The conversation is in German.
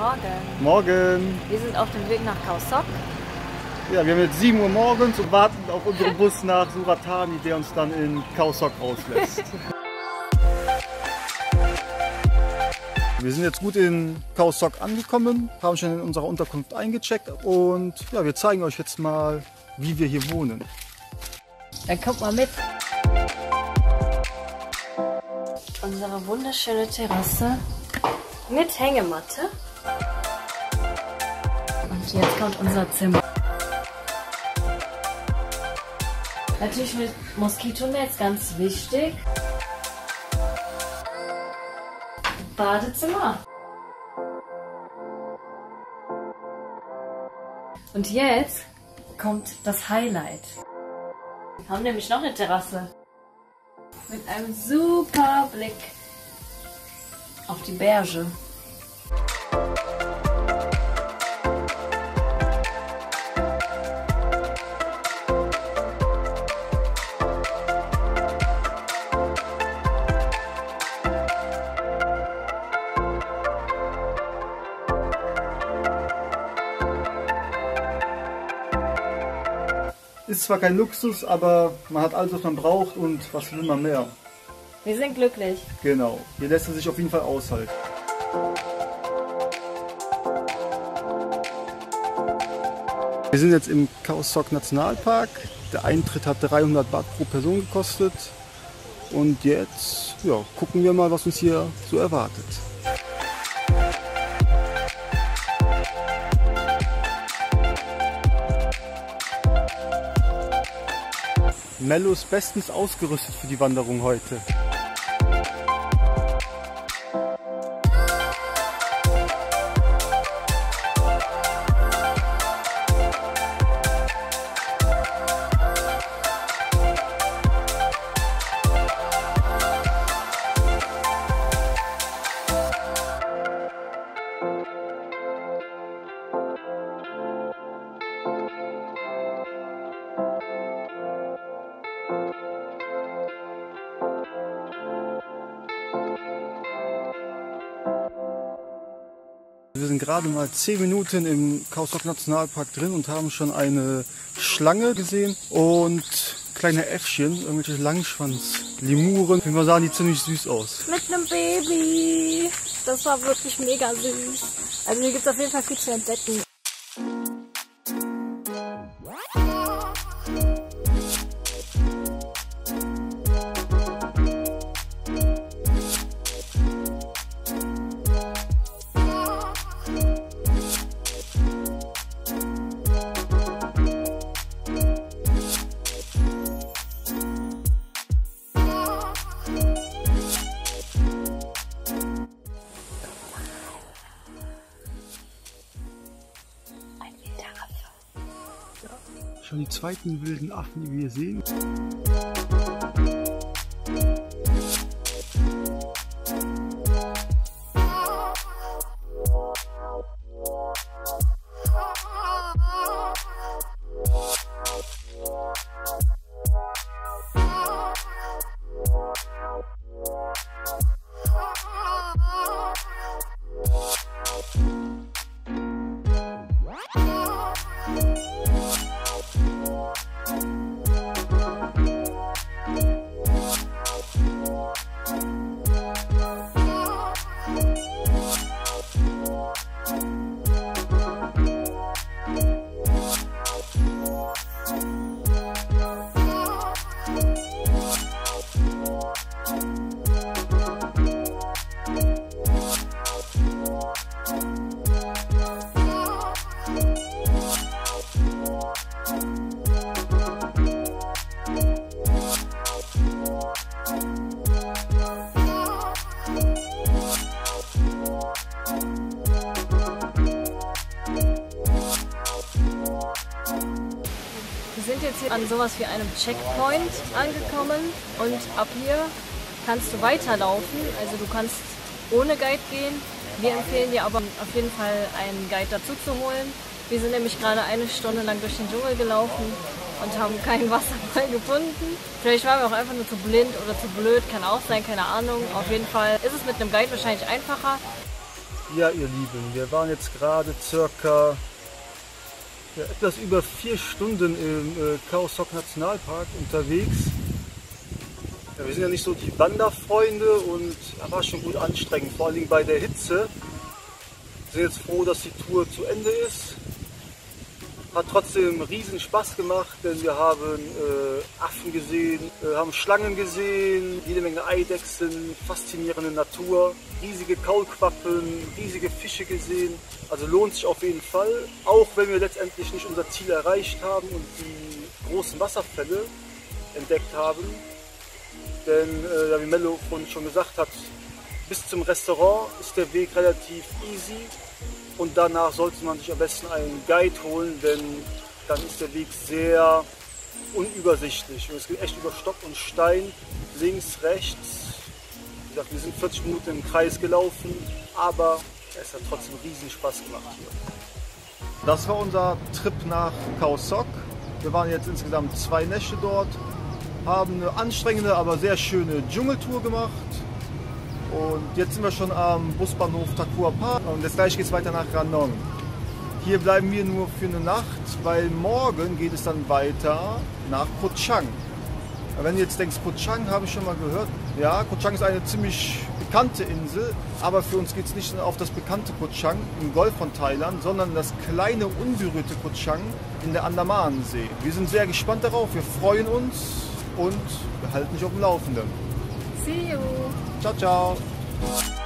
Morgen. Morgen. Wir sind auf dem Weg nach Khao Sok. Ja, wir haben jetzt 7 Uhr morgens und warten auf unseren Bus nach Surat Thani, der uns dann in Khao Sok rauslässt. Wir sind jetzt gut in Khao Sok angekommen, haben schon in unserer Unterkunft eingecheckt und ja, wir zeigen euch jetzt mal, wie wir hier wohnen. Dann kommt mal mit. Unsere wunderschöne Terrasse mit Hängematte. Und jetzt kommt unser Zimmer. Natürlich mit Moskitonetz, ganz wichtig. Badezimmer. Und jetzt kommt das Highlight. Wir haben nämlich noch eine Terrasse. Mit einem super Blick auf die Berge. Ist zwar kein Luxus, aber man hat alles, was man braucht und was will man mehr. Wir sind glücklich. Genau, hier lässt es sich auf jeden Fall aushalten. Wir sind jetzt im Khao Sok Nationalpark. Der Eintritt hat 300 Baht pro Person gekostet. Und jetzt ja, gucken wir mal, was uns hier so erwartet. Mello ist bestens ausgerüstet für die Wanderung heute. Wir sind gerade mal 10 Minuten im Khao Sok Nationalpark drin und haben schon eine Schlange gesehen und kleine Äffchen, irgendwelche Langschwanz-Lemuren. Ich würde mal sagen, die ziemlich süß aus. Mit einem Baby. Das war wirklich mega süß. Also hier gibt es auf jeden Fall viel zu entdecken. Schon die zweiten wilden Affen, die wir hier sehen. Wir sind jetzt hier an sowas wie einem Checkpoint angekommen und ab hier kannst du weiterlaufen. Also du kannst ohne Guide gehen. Wir empfehlen dir aber auf jeden Fall einen Guide dazu zu holen. Wir sind nämlich gerade eine Stunde lang durch den Dschungel gelaufen und haben keinen Wasserfall gefunden. Vielleicht waren wir auch einfach nur zu blind oder zu blöd, kann auch sein, keine Ahnung. Auf jeden Fall ist es mit einem Guide wahrscheinlich einfacher. Ja, ihr Lieben, wir waren jetzt gerade circa etwas über 4 Stunden im Khao Sok Nationalpark unterwegs. Ja, wir sind ja nicht so die Wanderfreunde und war schon gut anstrengend, vor allem bei der Hitze. Wir sind jetzt froh, dass die Tour zu Ende ist. Hat trotzdem riesen Spaß gemacht, denn wir haben Affen gesehen, haben Schlangen gesehen, jede Menge Eidechsen, faszinierende Natur, riesige Kaulquappen, riesige Fische gesehen. Also lohnt sich auf jeden Fall, auch wenn wir letztendlich nicht unser Ziel erreicht haben und die großen Wasserfälle entdeckt haben. Denn, wie Mello vorhin schon gesagt hat, bis zum Restaurant ist der Weg relativ easy. Und danach sollte man sich am besten einen Guide holen, denn dann ist der Weg sehr unübersichtlich. Und es geht echt über Stock und Stein, links, rechts. Wie gesagt, wir sind 40 Minuten im Kreis gelaufen, aber es hat trotzdem riesen Spaß gemacht hier. Das war unser Trip nach Khao Sok. Wir waren jetzt insgesamt 2 Nächte dort, haben eine anstrengende, aber sehr schöne Dschungeltour gemacht. Und jetzt sind wir schon am Busbahnhof Tha Kua Pha und jetzt gleich geht es weiter nach Ranong. Hier bleiben wir nur für eine Nacht, weil morgen geht es dann weiter nach Koh Chang. Wenn du jetzt denkst, Koh Chang habe ich schon mal gehört. Ja, Koh Chang ist eine ziemlich bekannte Insel, aber für uns geht es nicht auf das bekannte Koh Chang im Golf von Thailand, sondern das kleine, unberührte Koh Chang in der Andamansee. Wir sind sehr gespannt darauf, wir freuen uns und wir halten dich auf dem Laufenden. See you! Ciao, ciao!